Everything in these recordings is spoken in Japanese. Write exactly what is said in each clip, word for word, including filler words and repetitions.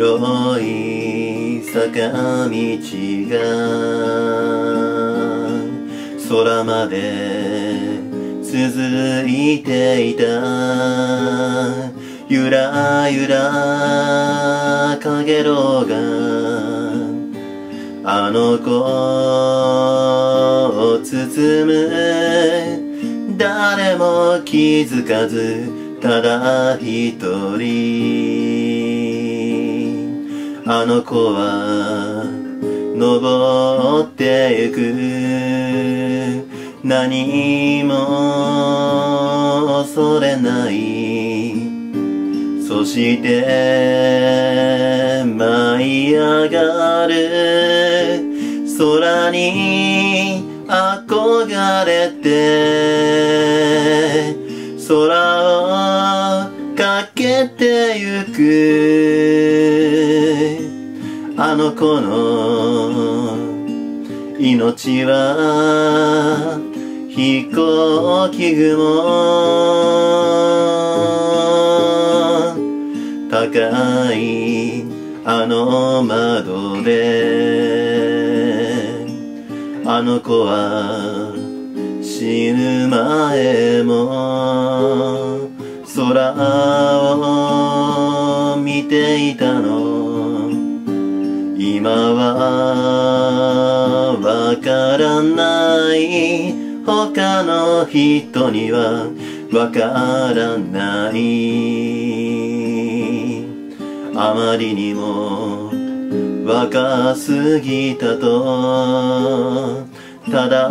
黒い坂道が空まで続いていた。ゆらゆらかげろうがあの子を包む。誰も気づかずただ一人あの子は登ってゆく。何も恐れない。そして舞い上がる空に憧れて空をかけてゆく。あの子の命は飛行機雲。高いあの窓であの子は死ぬ前も空を見ていたの。今はわからない。他の人にはわからない。あまりにも若すぎたとただ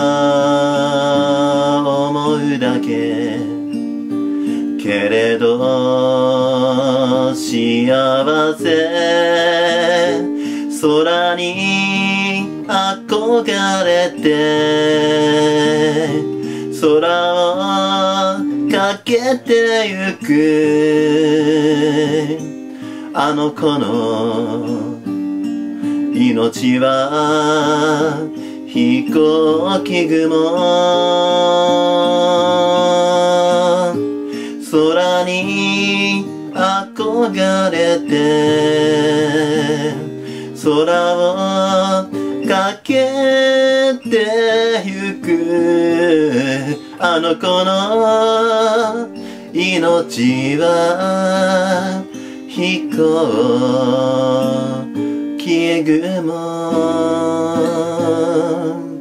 思うだけ。けれど幸せ空に憧れて空をかけてゆく。あの子の命は飛行機雲。空に憧れて空をかけてゆく。あの子の命は飛行機雲。